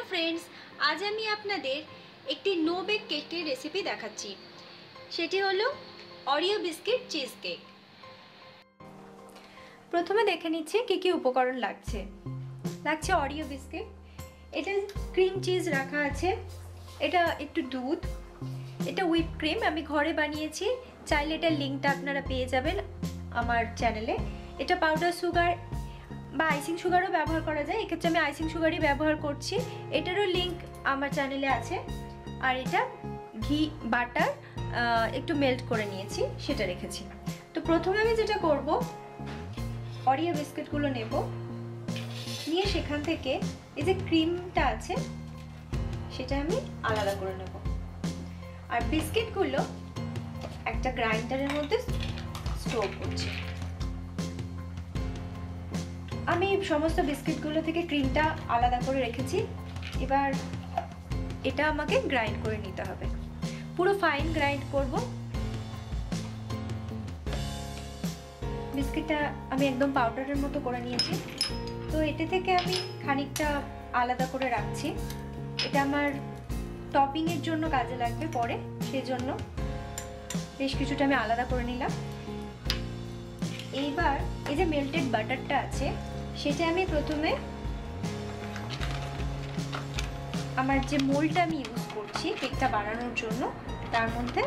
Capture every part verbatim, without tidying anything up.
Friends, आज आमी आपनादेर एकटी नो बेक केकेर रेसिपि देखाच्छि। सेटी हलो ओरियो बिस्किट चीज केक। प्रथमे देखे निच्छी कि कि उपकरण लागछे। लागछे ओरियो बिस्किट, एटा क्रीम चीज रखा आछे, एटा एकटु दूध, एटा হুইপ क्रीम आमी घरे बानिয়েছি। चाइले एटार लिंकटा आपनारा पेये जाबेन आमार चैनेले। एटा पाउडार सुगार বা আইসিং সুগারও ব্যবহার করা যায়। এক্ষেত্রে আমি আইসিং সুগারই ব্যবহার করছি। এটারও লিংক আমার চ্যানেলে আছে। আর এটা ঘি বাটার একটু মেল্ট করে নিয়েছি, সেটা রেখেছি। তো প্রথমে আমি যেটা করব, ওরিও বিস্কিটগুলো নেব, নিয়ে সেখান থেকে এই যে ক্রিমটা আছে সেটা আমি আলাদা করে নেব। আর বিস্কিটগুলো একটা গ্রাইন্ডারের মধ্যে স্টোর করছি। আমি সমস্ত বিস্কিটগুলো থেকে ক্রিমটা আলাদা করে রেখেছি। এবার এটা আমাকে গ্রাইন্ড করে নিতে হবে, পুরো ফাইন গ্রাইন্ড করব। বিস্কিটটা আমি একদম পাউডারের মতো করে নিয়েছি। তো এটা থেকে আমি খানিকটা আলাদা করে রাখছি। এটা আমার টপিং এর জন্য কাজে লাগবে পরে, সেজন্য বেশ কিছুটা আমি আলাদা করে নিলাম। এইবার এই যে মেল্টেড বাটারটা আছে সেটা আমি প্রথমে আমার যে মোল্ডটা আমি ইউজ করছি কেকটা বানানোর জন্য তার মধ্যে,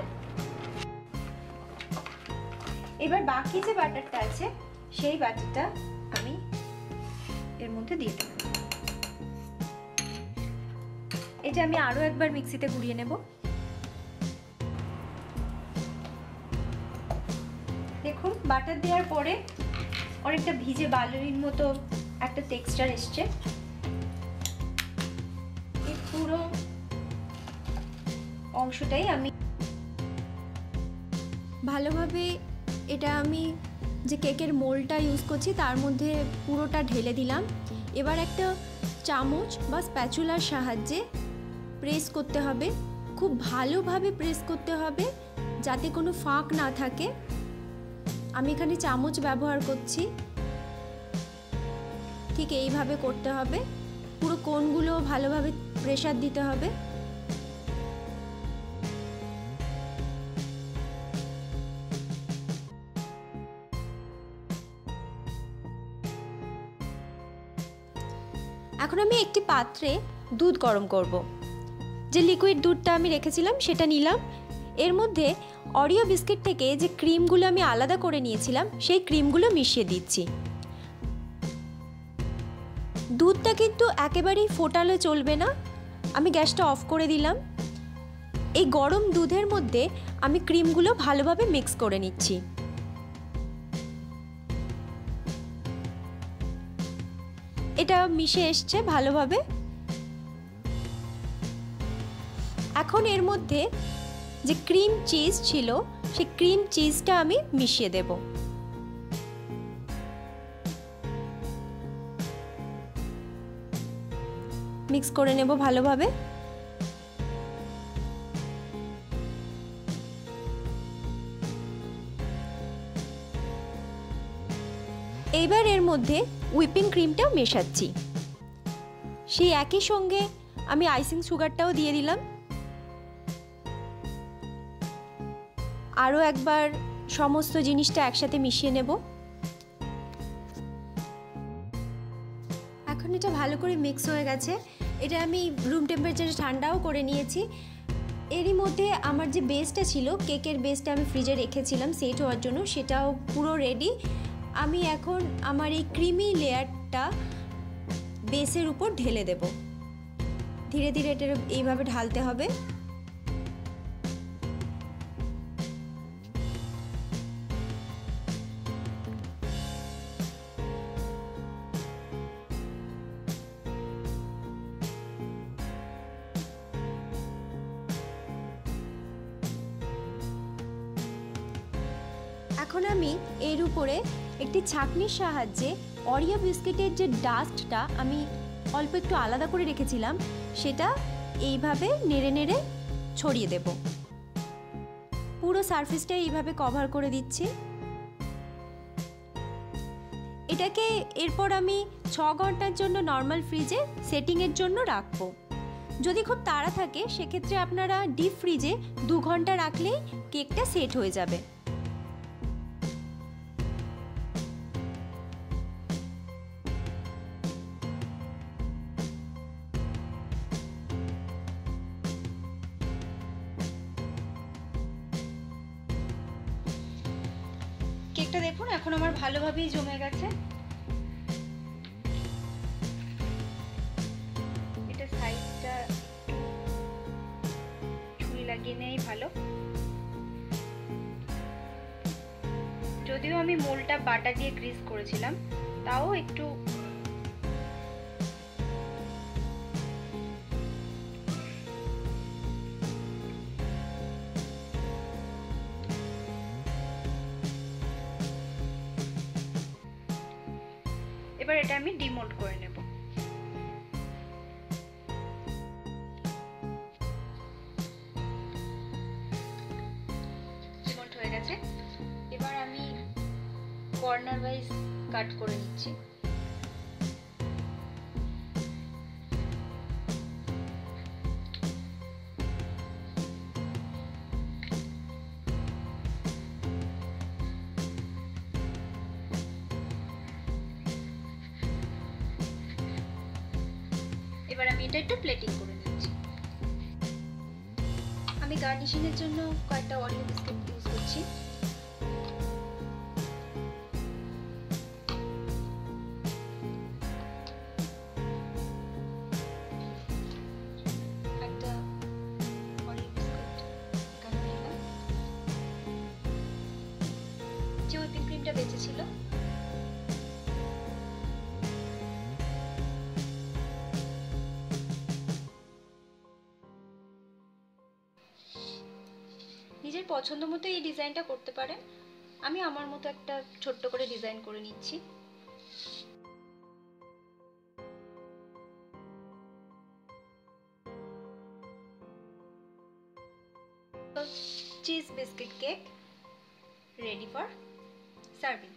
এবার বাকি যে বাটারটা আছে সেই বাটারটা আমি এর মধ্যে দিয়ে দেব। এটা আমি আরো একবার মিক্সিতে ঘুরিয়ে নেব। দেখুন বাটার দেওয়ার পরে অনেকটা ভিজে বালুর মতো একটা টেক্সচার এসছে। এই পুরো অংশটাই আমি ভালোভাবে এটা আমি যে কেকের মোল্ডটা ইউজ করছি তার মধ্যে পুরোটা ঢেলে দিলাম। এবার একটা চামচ বা স্প্যাচুলার সাহায্যে প্রেস করতে হবে, খুব ভালোভাবে প্রেস করতে হবে যাতে কোনো ফাঁক না থাকে। আমি এখানে চামচ ব্যবহার করছি। ঠিক এইভাবে করতে হবে, পুরো কোণগুলো ভালোভাবে প্রেসার দিতে হবে। এখন আমি একটি পাত্রে দুধ গরম করব। যে লিকুইড দুধটা আমি রেখেছিলাম সেটা নিলাম। এর মধ্যে ওরিও বিস্কিট থেকে যে ক্রিমগুলো আমি আলাদা করে নিয়েছিলাম সেই ক্রিমগুলো মিশিয়ে দিচ্ছি। দুধটা কিন্তু একেবারেই ফোটালে চলবে না। আমি গ্যাসটা অফ করে দিলাম। এই গরম দুধের মধ্যে আমি ক্রিমগুলো ভালোভাবে মিক্স করে নিচ্ছি। এটা মিশে এসছে ভালোভাবে। এখন এর মধ্যে যে ক্রিম চিজ ছিল সেই ক্রিম চিজটা আমি মিশিয়ে দেব। মিক্স করে নেব ভালোভাবে। এইবার এর মধ্যে হুইপিং ক্রিমটাও মেশাচ্ছি। সেই একই সঙ্গে আমি আইসিং সুগারটাও দিয়ে দিলাম। আরও একবার সমস্ত জিনিসটা একসাথে মিশিয়ে নেব। এখন এটা ভালো করে মিক্স হয়ে গেছে। এটা আমি রুম টেম্পারেচারে ঠান্ডাও করে নিয়েছি। এরই মধ্যে আমার যে বেসটা ছিল, কেকের বেসটা আমি ফ্রিজে রেখেছিলাম সেট হওয়ার জন্য, সেটাও পুরো রেডি। আমি এখন আমার এই ক্রিমি লেয়ারটা বেসের উপর ঢেলে দেব। ধীরে ধীরে এটা এইভাবে ঢালতে হবে। এখন আমি এর উপরে একটি ছাঁকনির সাহায্যে ওরিও বিস্কিটের যে ডাস্টটা আমি অল্প একটু আলাদা করে রেখেছিলাম সেটা এইভাবে নেড়ে নেড়ে ছড়িয়ে দেব। পুরো সারফেসটা এইভাবে কভার করে দিচ্ছি। এটাকে এরপর আমি ছ ঘন্টার জন্য নর্মাল ফ্রিজে সেটিংয়ের জন্য রাখবো। যদি খুব তাড়া থাকে সেক্ষেত্রে আপনারা ডিপ ফ্রিজে দু ঘন্টা রাখলেই কেকটা সেট হয়ে যাবে। কেকটা দেখুন এখন আমার ভালোভাবেই জমে গেছে। এটা সাইডটা ছুরি লাগিয়ে নেই ভালো। যদিও আমি মোলটা বাটা দিয়ে গ্রিস করেছিলাম, তাও একটু এবার এটা আমি ডিমোল্ড করে নেব। ডিমোল্ড হয়ে গেছে। এবার আমি কর্নার ওয়াইজ কাট করে নিচ্ছি। এবার আমি এটা একটু প্লেটিং করে নিচ্ছি। আমি গার্নিশিং এর জন্য কয়েকটা অরিও বিস্কুট ইউজ করছি। একটা অরিও বিস্কুট এখানে নিলাম। যে হুইপিং ক্রিমটা বেঁচে ছিল নিজের পছন্দ মতো এই ডিজাইনটা করতে পারেন। আমি আমার মতো একটা ছোট্ট করে ডিজাইন করে নিচ্ছি। Cheese biscuit cake ready for serving.